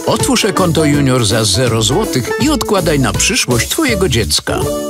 Otwórz e-konto junior za 0 zł i odkładaj na przyszłość twojego dziecka.